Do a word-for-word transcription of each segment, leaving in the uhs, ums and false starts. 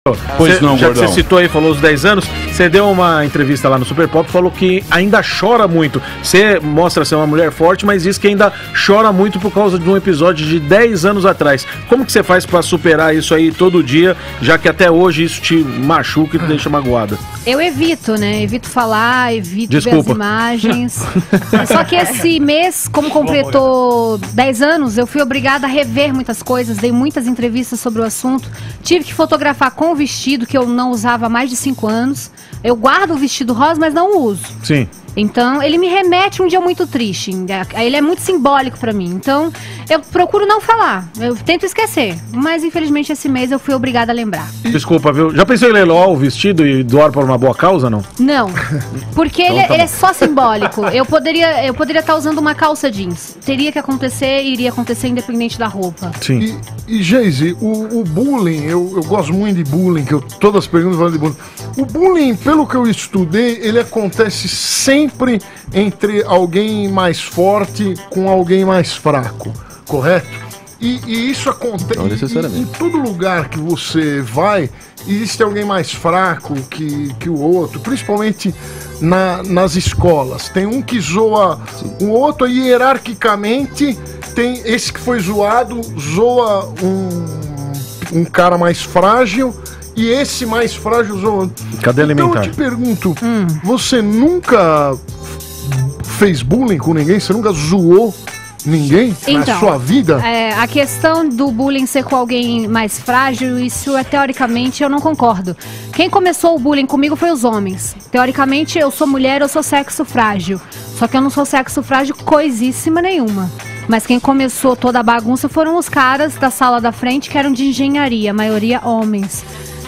Pois cê, não, já Gordão. que você citou aí, falou os dez anos, você deu uma entrevista lá no Super Pop, falou que ainda chora muito. Você mostra ser uma mulher forte, mas diz que ainda chora muito por causa de um episódio de dez anos atrás. Como que você faz pra superar isso aí todo dia, já que até hoje isso te machuca e te deixa magoada? Eu evito, né? Evito falar, evito Desculpa. ver as imagens. Só que esse mês, como completou dez anos, eu fui obrigada a rever muitas coisas, dei muitas entrevistas sobre o assunto. Tive que fotografar com o vestido que eu não usava há mais de cinco anos. Eu guardo o vestido rosa, mas não uso. Sim. Então, ele me remete a um dia muito triste. Ele é muito simbólico pra mim. Então, eu procuro não falar. Eu tento esquecer. Mas, infelizmente, esse mês eu fui obrigada a lembrar. Desculpa, viu? Já pensou em leiloar o vestido e doar para uma boa causa, não? Não. Porque Então ele, tá ele bom. é só simbólico. Eu poderia eu poderia estar usando uma calça jeans. Teria que acontecer e iria acontecer independente da roupa. Sim. E, e Geise, o, o bullying, eu, eu gosto muito de bullying, que eu, todas as perguntas falam de bullying. O bullying, pelo que eu estudei, ele acontece sempre entre alguém mais forte com alguém mais fraco, correto? E, e isso acontece Não necessariamente. em todo lugar que você vai, existe alguém mais fraco que, que o outro, principalmente na, nas escolas. Tem um que zoa o outro, e hierarquicamente tem esse que foi zoado, zoa um, um cara mais frágil, e esse mais frágil zoa. Cadê Então alimentar? eu te pergunto, Hum. você nunca fez bullying com ninguém? Você nunca zoou ninguém na Então, sua vida? É, a questão do bullying ser com alguém mais frágil, isso é teoricamente eu não concordo. Quem começou o bullying comigo foi os homens. Teoricamente eu sou mulher, eu sou sexo frágil. Só que eu não sou sexo frágil coisíssima nenhuma. Mas quem começou toda a bagunça foram os caras da sala da frente que eram de engenharia, a maioria homens.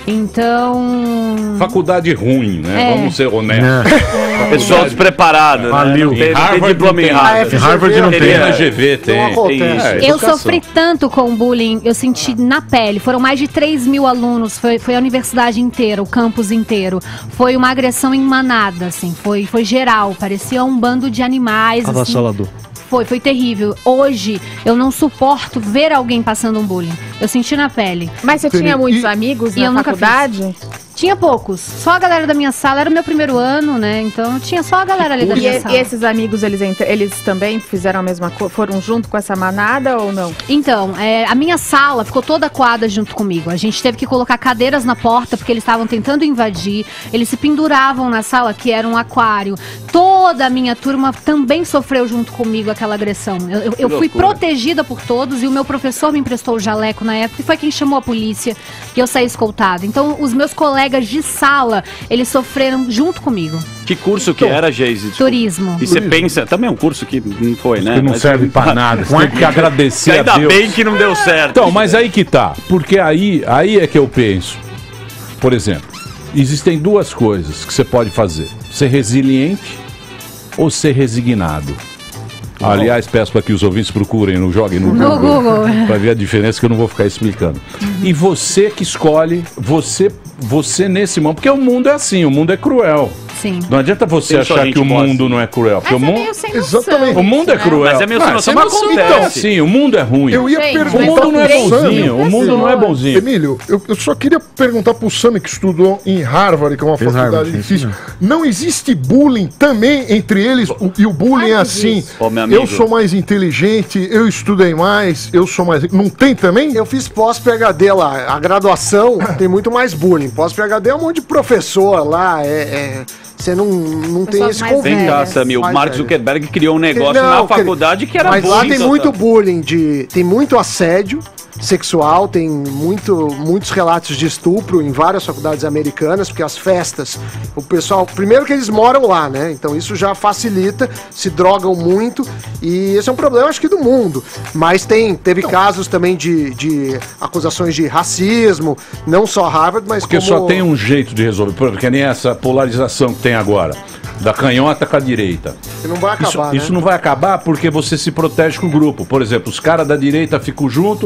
Então... Faculdade ruim, né? É. Vamos ser honestos. É. Pessoal despreparado, Valeu. né? Não tem, Em não tem Harvard diploma não em tem. Harvard. Em Harvard não tem. Tem na É. G V, tem. Não acontece. É, Eu educação. sofri tanto com o bullying, eu senti na pele. Foram mais de três mil alunos, foi, foi a universidade inteira, o campus inteiro. Foi uma agressão em manada, assim, foi, foi geral, parecia um bando de animais. Assim. Avassalador. Foi, foi terrível. Hoje, eu não suporto ver alguém passando um bullying. Eu senti na pele. Mas você Entendi. tinha muitos E- amigos e eu na nunca faculdade? Tinha poucos. Só a galera da minha sala, era o meu primeiro ano, né? Então tinha só a galera ali da E, minha e sala. esses amigos, eles, entra- eles também fizeram a mesma coisa? Foram junto com essa manada ou não? Então, é, a minha sala ficou toda coada junto comigo. A gente teve que colocar cadeiras na porta porque eles estavam tentando invadir. Eles se penduravam na sala, que era um aquário. Toda a minha turma também sofreu junto comigo aquela agressão. Eu, eu- eu fui loucura. protegida por todos e o meu professor me emprestou o jaleco na época e foi quem chamou a polícia e eu saí escoltada. Então, os meus colegas de sala, eles sofreram junto comigo. Que curso que era, Geise? Desculpa. Turismo. E você pensa, também é um curso que não foi, né? Que não Mas- serve pra nada. Você tem que agradecer a Ainda Deus. bem que não deu certo. Então, mas aí que tá. Porque aí, aí é que eu penso. Por exemplo, existem duas coisas que você pode fazer: ser resiliente ou ser resignado. Aliás, peço para que os ouvintes procurem, não joguem no, No Google, Google. para ver a diferença, que eu não vou ficar explicando. E você que escolhe, você, você nesse mundo, porque o mundo é assim, o mundo é cruel. Sim. Não adianta você Tem só achar gente que o boa mundo assim. não é cruel, porque o Mas é mundo, meio sem noção Exatamente. o mundo é isso, né? cruel. Mas é meio Não, sem noção, sem mas noção. acontece. Então, sim, o mundo é ruim. Eu ia Gente, O perguntar mundo não é pro Sami. bonzinho, o mundo não é bonzinho. Emílio, eu, eu só queria perguntar pro Sami, que estudou em Harvard, que é uma Fez faculdade Harvard, difícil. sim, Não existe bullying também entre eles? O- e o bullying é assim: Ô, meu amigo. eu sou mais inteligente, eu estudei mais, eu sou mais. Não tem também? Eu fiz pós-P H D lá, a graduação tem muito mais bullying. Pós-P H D é um monte de professor lá, é... é- você não, não tem Pessoas esse mais convívio. Vem cá, velhas. Samir, o Mais Mark velhas. Zuckerberg criou um negócio Não, na querido, faculdade que era Mas lá bullying tem total. muito bullying, de, tem muito assédio sexual, tem muito, muitos relatos de estupro em várias faculdades americanas, porque as festas, o pessoal, primeiro que eles moram lá, né? Então isso já facilita, se drogam muito, e esse é um problema, acho que do mundo. Mas tem, teve casos também de, de acusações de racismo, não só Harvard, mas Porque como... só tem um jeito de resolver, porque nem essa polarização que tem agora, da canhota com a direita. que não vai acabar, Isso, né? isso não vai acabar porque você se protege com o grupo. Por exemplo, os caras da direita ficam junto,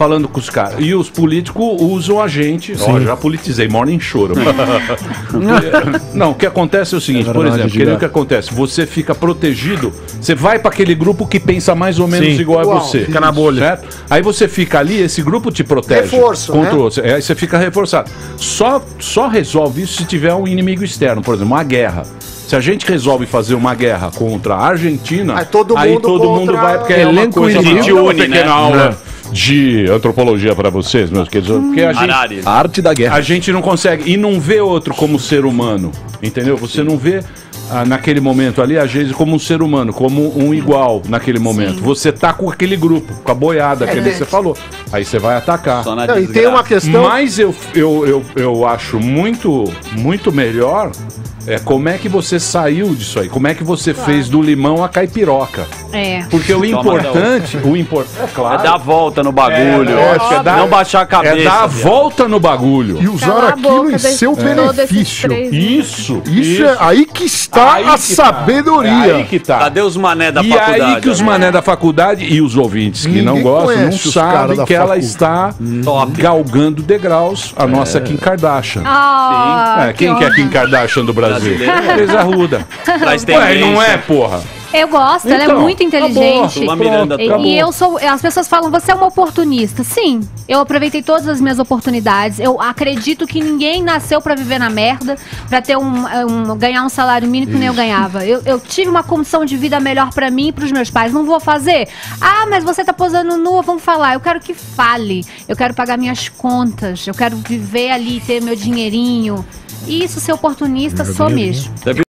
falando com os caras. E os políticos usam a gente. Ó, já politizei, morning choro. Não, o que acontece é o seguinte, por exemplo, que o que acontece? Você fica protegido, você vai para aquele grupo que pensa mais ou menos Sim. igual Uau, a você. fica na bolha. Certo? Aí você fica ali, esse grupo te protege. Reforço, contra né? o outro. Aí você fica reforçado. Só, só resolve isso se tiver um inimigo externo, por exemplo, uma guerra. Se a gente resolve fazer uma guerra contra a Argentina, Aí todo aí mundo todo contra- mundo vai, porque é uma Elenco coisa inimigo. de uma Une, pequena né? aula de antropologia para vocês, meus queridos. Porque a gente, Harari. A arte da guerra. a gente não consegue, e não vê outro como ser humano, entendeu? Você não vê ah, naquele momento ali a gente como um ser humano, como um igual naquele momento. Sim. Você tá com aquele grupo, com a boiada, aquele que você falou. Aí você vai atacar. Só na Não, e desgraça. tem uma questão. Mas eu, eu, eu, eu acho muito, muito melhor é como é que você saiu disso aí, como é que você fez do limão a caipiroca. É. Porque o Toma, importante, o importante, é É claro, dar a volta no bagulho. É, lógico, é dar- não baixar a cabeça. é dar a viado. volta no bagulho. E usar Calar a aquilo boca em desse- seu todos esses benefício. três, né? Isso, Isso, é aí que está Aí a que tá. sabedoria. É aí que tá. Cadê os mané da e faculdade? aí que os né? mané da faculdade e os ouvintes que Ninguém não gostam, não conhece os caras sabem da que ela facu. está Top. galgando degraus a nossa Kim Kardashian. Ah, É, quem que é ótimo. Kim Kardashian do Brasil? Brasileira. Teresa Arruda. Traz Ué, tendência. não é, porra? Eu gosto, ela é Então, muito inteligente. Tula Miranda E, top. e eu sou. As pessoas falam, você é uma oportunista. Sim, eu aproveitei todas as minhas oportunidades. Eu acredito que ninguém nasceu pra viver na merda, pra ter um, um- ganhar um salário mínimo que nem eu ganhava. Eu, eu tive uma condição de vida melhor pra mim e pros meus pais. Não vou fazer. Ah, mas você tá posando nua, vamos falar. Eu quero que fale. Eu quero pagar minhas contas. Eu quero viver ali, ter meu dinheirinho. E isso, ser oportunista, sou mesmo.